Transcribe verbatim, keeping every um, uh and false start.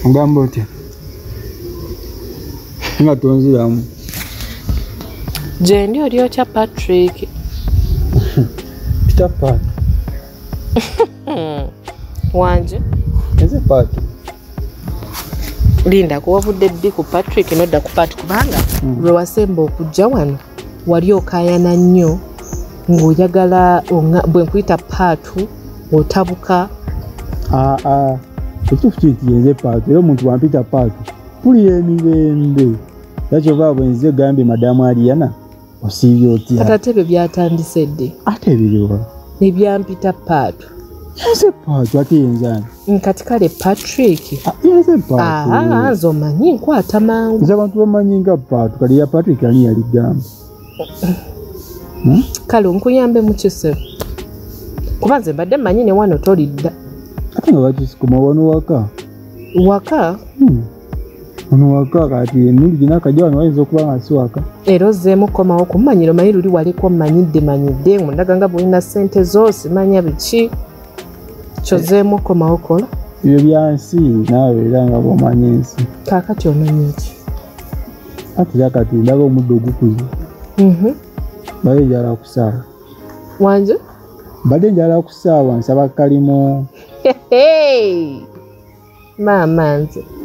Ngamba otya? Nga tonziramu. Je ndi oli cha Patrick. Peter Patu. Wanje. Eze Patu. Linda kuwavudde ddi ku Patrick nodda ku Patu kubanga mm. lwe wasemba okujja wano wali okaayana nnyo ng'oyagala bwe nkuyita Patu otabuka. Ah ah. Ekituufu kiti yenze Patu era omuntu wampita Patu pulira emirembe. Yakyova bwe nze gambye madamu Aliana osiibye otya. Kata tebe byatandise ddi. Ate biriwa. Nebyampita Patu. Yenze Patu ate yenzani. Nkati kale Patrick. Ah, yenze Patu. Ah, nzo manyi nkwata mangu. Nze abantu bamanyi nga Patu kali ya Patrick ani yali gamba. Hmm? Kale nkuyambe mu kisebo. Kuba nze mbadde manyi ne wano tolidda. Ate nga bakisikoma wano waka. Waka? Hmm. Wano waka kati emirundi gina akajja wano wayinza okuba nga si waka. Era ozzeemu komawo kumanyiro manyi luli waliko manyidde manyidde mundaga nga bwolina ssente zose manya biki. Kyozzeemu komawo kola. Ebyo byansi naawe era nga bw'omanyi ensi. Kaakati omanyi ki? Ate era kati ndaga omuddo ogukuze. Mhm. Badde njala kusaawa. Wanje? Badde njala kusaawa nsaba kalimo. Hey! Mama nze.